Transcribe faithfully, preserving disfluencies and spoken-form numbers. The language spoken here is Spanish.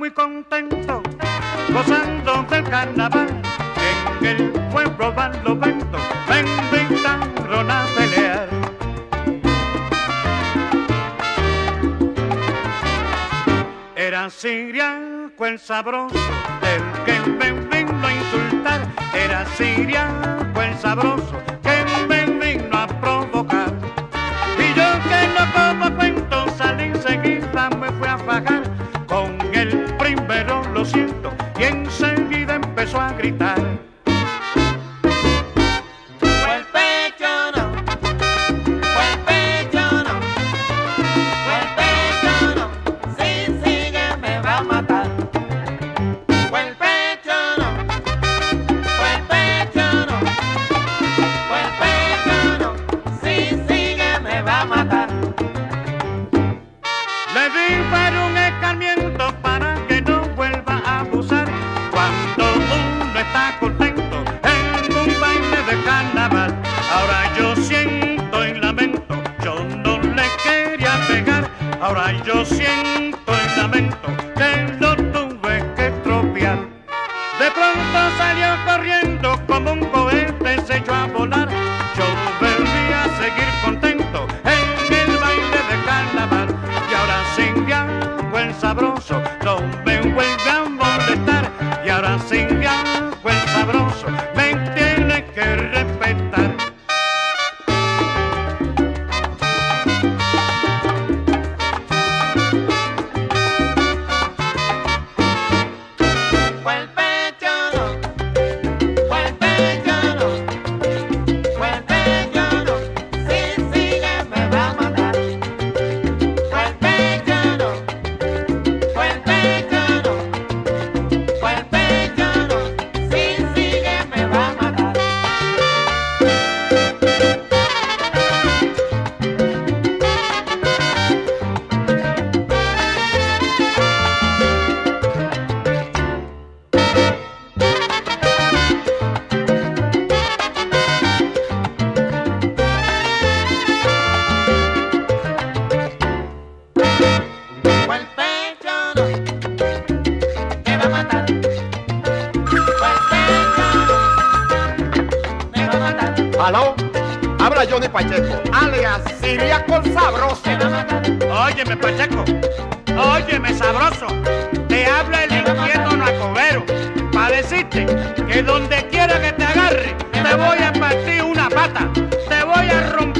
muy contento, gozando del carnaval. En el pueblo van los ventos, me invitaron a pelear. Era siriaco el sabroso, del que me vino a insultar. Era siriaco el sabroso, que me vino a provocar. Y yo que no como cuento, salí enseguida, me fui a fajar. Con el primero lo siento, y enseguida empezó a gritar. Le di para un escarmiento para que no vuelva a abusar. Cuando uno está contento en un baile de carnaval. Ahora yo siento y lamento, yo no le quería pegar. Ahora yo siento y lamento que lo tuve que estropear. De pronto salió corriendo como un cohete, se echó a volar. Yo volví a seguir contento en el baile de carnaval. Y ahora siriaco el sabroso no me vuelve a molestar. Y ahora siriaco el sabroso me tiene que respetar. Aló, habla Johnny Pacheco, alias Siriaco el sabroso. Óyeme, Pacheco, óyeme, sabroso, te habla el inquieto Nacobero, para decirte que donde quiera que te agarre, te voy a partir una pata, te voy a romper